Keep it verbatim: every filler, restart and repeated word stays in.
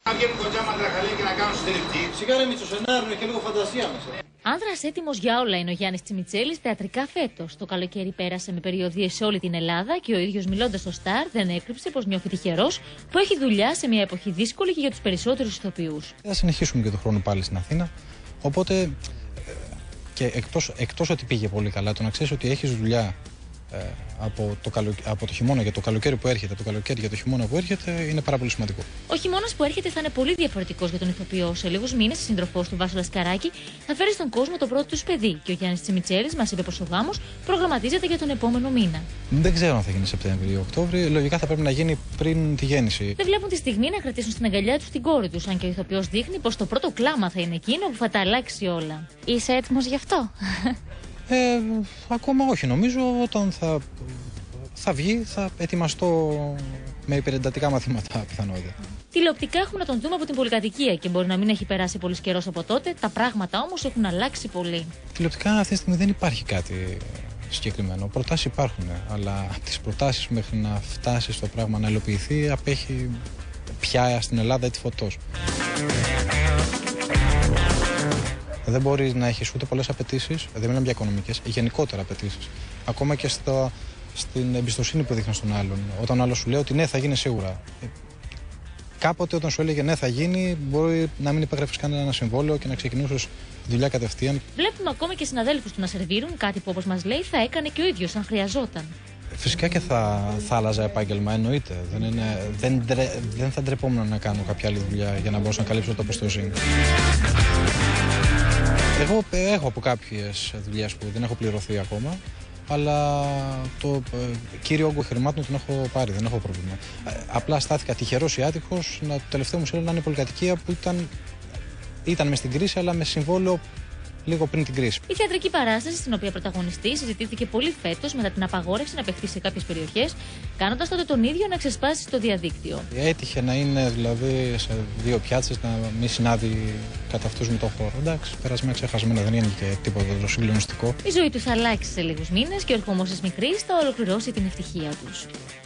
Να βγαίνουν κοντζά μαντραχαλία και να κάνουν στριπτή. Σιγά ρε Μίτσο, σενάριο και λίγο φαντασία μέσα. Άνδρας έτοιμος για όλα είναι ο Γιάννης Τσιμιτσέλης θεατρικά φέτος. Το καλοκαίρι πέρασε με περιοδίες σε όλη την Ελλάδα και ο ίδιος μιλώντας στο Σταρ δεν έκρυψε πως νιώθει τυχερός που έχει δουλειά σε μια εποχή δύσκολη και για τους περισσότερους ηθοποιούς. Θα συνεχίσουμε και τον χρόνο πάλι στην Αθήνα. Οπότε και εκτός, εκτός ότι πήγε πολύ καλά, το να ξέρεις ότι έχεις δουλειά ε, από, το καλο, από το χειμώνα για το καλοκαίρι που έρχεται, από το καλοκαίρι για το χειμώνα που έρχεται, είναι πάρα πολύ σημαντικό. Ο χειμώνας που έρχεται θα είναι πολύ διαφορετικός για τον ηθοποιό. Σε λίγους μήνες, η σύντροφός του Βάσο Λασκαράκη θα φέρει στον κόσμο το πρώτο του παιδί. Και ο Γιάννης Τσιμιτσέλης μας είπε πως ο γάμος προγραμματίζεται για τον επόμενο μήνα. Δεν ξέρω αν θα γίνει Σεπτέμβριο ή Οκτώβριο. Λογικά θα πρέπει να γίνει πριν τη γέννηση. Δεν βλέπουν τη στιγμή να κρατήσουν στην αγκαλιά τους την κόρη τους. Αν και ο ηθοποιός δείχνει πως το πρώτο κλάμα θα είναι εκείνο που θα τα αλλάξει όλα. Είσαι έτοιμος γι' αυτό? Ε, ακόμα όχι. Νομίζω όταν θα, θα βγει θα ετοιμαστώ με υπερεντατικά μαθήματα πιθανότητα. Τηλεοπτικά έχουμε να τον δούμε από την πολυκατοικία και μπορεί να μην έχει περάσει πολύ καιρός από τότε. Τα πράγματα όμως έχουν αλλάξει πολύ. Τηλεοπτικά αυτή τη στιγμή δεν υπάρχει κάτι συγκεκριμένο. Προτάσεις υπάρχουν, αλλά από τις προτάσεις μέχρι να φτάσει στο πράγμα να υλοποιηθεί απέχει πια στην Ελλάδα έτσι φωτός. Δεν μπορεί να έχει ούτε πολλές απαιτήσεις, δεν μιλάμε για οικονομικές, γενικότερα απαιτήσεις. Ακόμα και στο, στην εμπιστοσύνη που δείχνει στον άλλον. Όταν ο άλλος σου λέει ότι ναι, θα γίνει σίγουρα. Κάποτε όταν σου έλεγε ναι, θα γίνει, μπορεί να μην υπέγραφες κανένα συμβόλαιο και να ξεκινήσεις δουλειά κατευθείαν. Βλέπουμε ακόμα και συναδέλφους του να σερβίρουν, κάτι που όπως μας λέει θα έκανε και ο ίδιος αν χρειαζόταν. Φυσικά και θα, θα άλλαζα επάγγελμα, εννοείται. Δεν, είναι, δεν, δεν θα ντρεπόμουν να κάνω κάποια άλλη δουλειά για να μπορέσω να καλύψω το προστοζήν. Εγώ έχω από κάποιες δουλειές που δεν έχω πληρωθεί ακόμα, αλλά το ε, κύριο όγκο χρημάτων τον έχω πάρει, δεν έχω πρόβλημα. Ε, απλά στάθηκα τυχερός ή άτυχος να το τελευταίο μου σύλλογο να είναι πολυκατοικία που ήταν, ήταν μες στην κρίση, αλλά με συμβόλαιο λίγο πριν την κρίση. Η θεατρική παράσταση, στην οποία πρωταγωνιστεί, συζητήθηκε πολύ φέτος μετά την απαγόρευση να παιχτεί σε κάποιες περιοχές, κάνοντας τότε τον ίδιο να ξεσπάσει στο διαδίκτυο. Έτυχε να είναι δηλαδή σε δύο πιάτσες, να μην συνάδει κατά αυτούς με τον χώρο. Εντάξει, περασμένα ξεχασμένα, δεν είναι και τίποτα το συγκλονιστικό. Η ζωή του θα αλλάξει σε λίγους μήνες και ο ερχομός της μικρής θα ολοκληρώσει την ευτυχία τους.